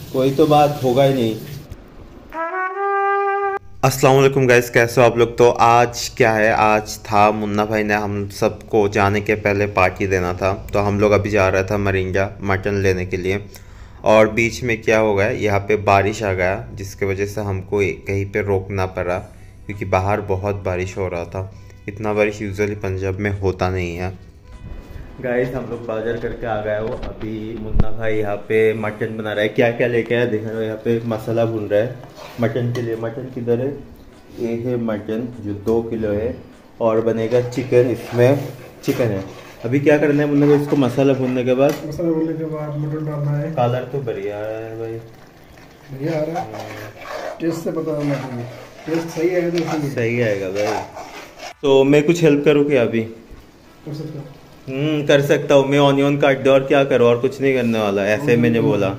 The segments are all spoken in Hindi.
कोई तो बात होगा ही नहीं। अस्सलाम वालेकुम गाइस, कैसे हो आप लोग। तो आज क्या है, आज था मुन्ना भाई ने हम सबको जाने के पहले पार्टी देना था, तो हम लोग अभी जा रहा था मरिंजा मटन लेने के लिए। और बीच में क्या हो गया, यहाँ पे बारिश आ गया जिसकी वजह से हमको कहीं पे रोकना पड़ा, क्योंकि बाहर बहुत बारिश हो रहा था। इतना बारिश यूजुअली पंजाब में होता नहीं है। गाइस हम लोग बाजार करके आ गए हो। अभी मुन्ना भाई यहाँ पे मटन बना रहा है। क्या क्या लेके आया देख रहे हो, यहाँ पे मसाला भून रहा है मटन के लिए। मटन किधर है, ये है मटन जो 2 किलो है, और बनेगा चिकन। इसमें चिकन है। अभी क्या करना है मुन्ना भाई, इसको मसाला भूनने के बाद मटन डालना है। कलर तो बढ़िया आ रहा है भाई, बढ़िया आ रहा है। टेस्ट से पता होना चाहिए, टेस्ट सही आएगा तो सही आएगा भाई। तो मैं कुछ हेल्प करूँ क्या अभी? कर सकते हो। कर सकता हूँ मैं। ऑनियन काट दो और क्या करो, और कुछ नहीं करने वाला, ऐसे मैंने बोला।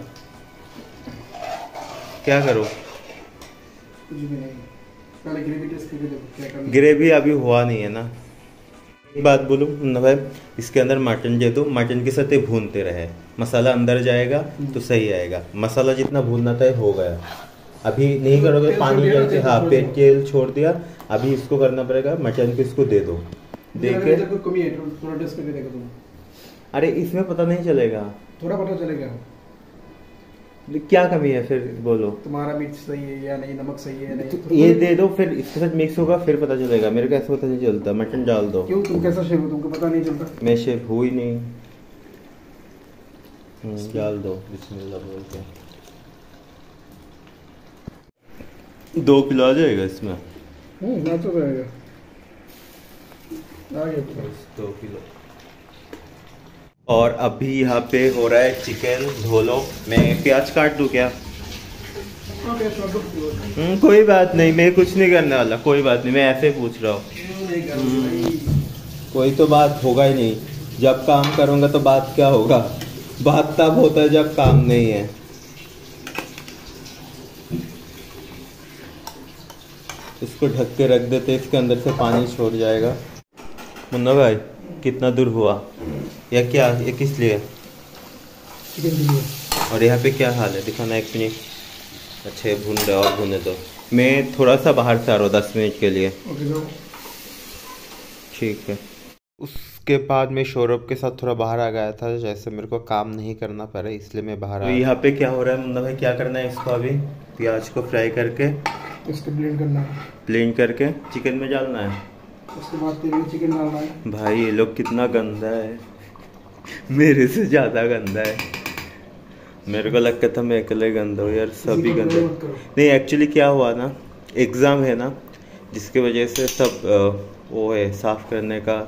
क्या करो? कुछ भी नहीं, पहले ग्रेवी टेस्ट करके देखो क्या करना है। ग्रेवी अभी हुआ नहीं है ना। एक बात बोलूँ मुन्ना भाई, इसके अंदर मटन दे दो, मटन के साथ ये भूनते रहे, मसाला अंदर जाएगा तो सही आएगा। मसाला जितना भूनना था हो गया। अभी नहीं करोगे पानी डाल के, हाँ पे तेल छोड़ दिया। अभी इसको करना पड़ेगा, मटन को इसको दे दो। देखे कोई कमी है थोड़ा टेस्ट करके देखो तुम। अरे इसमें पता नहीं चलेगा, थोड़ा पता चलेगा क्या कमी है फिर बोलो। तुम्हारा मिर्च सही है या नहीं, नमक सही है या नहीं। तो ये दे दो, फिर इसके साथ मिक्स होगा, फिर पता चलेगा। मेरे को ऐसा पता नहीं चलता। मटन डाल दो। क्यों, तुम कैसा शेफ हो, तुमको पता नहीं चलता? मैं शेफ हूँ ही नहीं। डाल दो बिस्मिल्लाह बोल के। 2 किलो आ जाएगा इसमें। ना तो रहेगा, आ गया तो। 2 किलो। और अभी यहाँ पे हो रहा है चिकन। धो लो। मैं प्याज काट दूँ क्या? कोई बात नहीं, मैं कुछ नहीं करने वाला। कोई बात नहीं, मैं ऐसे ही पूछ रहा हूँ। कोई तो बात होगा ही नहीं। जब काम करूँगा तो बात क्या होगा? बात तब होता है जब काम नहीं है। इसको ढक के रख देते, इसके अंदर से पानी छोड़ जाएगा। मुन्ना भाई कितना दूर हुआ? या क्या, ये किस लिए? चिकन के लिए। और यहाँ पे क्या हाल है, दिखाना 1 मिनट। अच्छा ये भून रहा, और भूने दो। मैं थोड़ा सा बाहर से आ रहा हूँ 10 मिनट के लिए। ठीक है। उसके बाद मैं सौरभ के साथ थोड़ा बाहर आ गया था, जैसे मेरे को काम नहीं करना पड़ा, इसलिए मैं बाहर आया। तो यहाँ पे क्या हो रहा है मुन्ना भाई, क्या करना है इसको? अभी प्याज को फ्राई करके इसको ब्लेंड करना है, ब्लेंड करके चिकन में डालना है। उसके बाद तेल में चिकन डालना है। भाई ये लोग कितना गंदा है, मेरे से ज़्यादा गंदा है। मेरे को लगता था मैं अकेले गंदा हूँ यार, सभी गंदे। नहीं एक्चुअली क्या हुआ ना, एग्ज़ाम है ना, जिसकी वजह से सब वो है साफ़ करने का।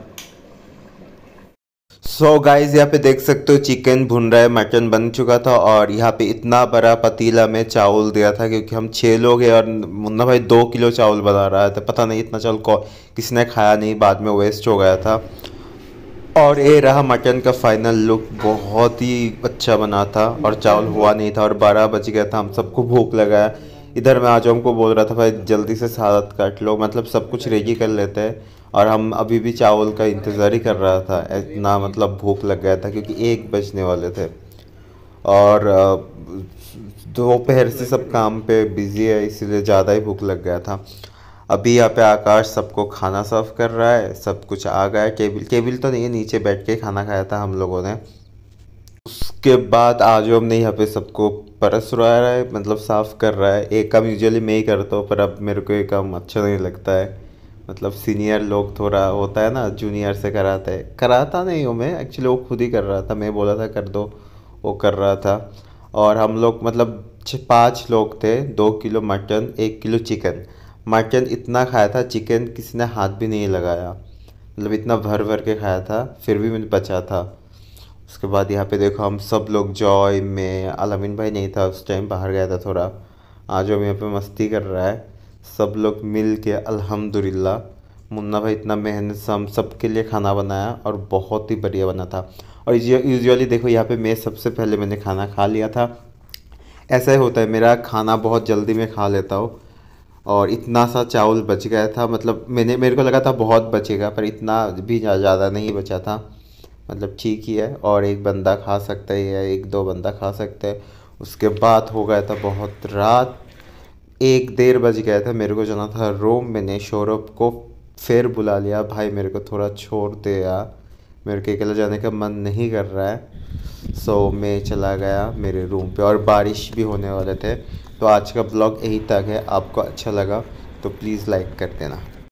सो गाइस यहाँ पे देख सकते हो चिकन भुन रहा है, मटन बन चुका था। और यहाँ पे इतना बड़ा पतीला में चावल दिया था, क्योंकि हम 6 लोग हैं और मुन्ना भाई 2 किलो चावल बना रहा था। पता नहीं इतना चावल किसने खाया नहीं, बाद में वेस्ट हो गया था। और ये रहा मटन का फाइनल लुक, बहुत ही अच्छा बना था। और चावल हुआ नहीं था और 12 बज गया था, हम सबको भूख लगा है। इधर मैं आजम को बोल रहा था भाई जल्दी से सलाद काट लो, मतलब सब कुछ रेडी कर लेते हैं। और हम अभी भी चावल का इंतज़ार ही कर रहा था, इतना मतलब भूख लग गया था, क्योंकि 1 बजने वाले थे। और दोपहर से सब काम पे बिज़ी है, इसीलिए ज़्यादा ही भूख लग गया था। अभी यहाँ पे आकाश सबको खाना सर्व कर रहा है, सब कुछ आ गया है। टेबल तो नहीं है, नीचे बैठ के खाना खाया था हम लोगों ने। उसके बाद आजम ने यहाँ पे सबको परस रहा है, मतलब साफ़ कर रहा है। एक काम यूजुअली मैं ही करता हूँ, पर अब मेरे को ये काम अच्छा नहीं लगता है। मतलब सीनियर लोग थोड़ा होता है ना, जूनियर से कराता नहीं हूँ मैं, एक्चुअली वो खुद ही कर रहा था, मैं बोला था कर दो, वो कर रहा था। और हम लोग मतलब 5 लोग थे, 2 kilo mutton 1 kilo chicken. Mutton इतना खाया था, चिकन किसी ने हाथ भी नहीं लगाया, मतलब इतना भर भर के खाया था, फिर भी मैंने बचा था। उसके बाद यहाँ पे देखो हम सब लोग जॉय में, अलामीन भाई नहीं था उस टाइम, बाहर गया था थोड़ा। आज हम यहाँ पे मस्ती कर रहा है, सब लोग मिल के अल्हम्दुलिल्लाह। मुन्ना भाई इतना मेहनत से हम सब के लिए खाना बनाया और बहुत ही बढ़िया बना था। और यूजुअली देखो यहाँ पे मैं सबसे पहले मैंने खाना खा लिया था। ऐसा ही होता है, मेरा खाना बहुत जल्दी में खा लेता हूँ। और इतना सा चावल बच गया था, मतलब मेरे को लगा था बहुत बचेगा, पर इतना भी ज़्यादा नहीं बचा था, मतलब ठीक ही है। और एक बंदा खा सकता है या 1-2 बंदा खा सकता है। उसके बाद हो गया था बहुत रात, 1 डेढ़ बज गया था, मेरे को जाना था रूम। मैंने सौरभ को फिर बुला लिया, भाई मेरे को थोड़ा छोड़ दे यार, मेरे को अकेला जाने का मन नहीं कर रहा है। सो मैं चला गया मेरे रूम पे और बारिश भी होने वाले थे। तो आज का ब्लॉग यही तक है, आपको अच्छा लगा तो प्लीज़ लाइक कर देना।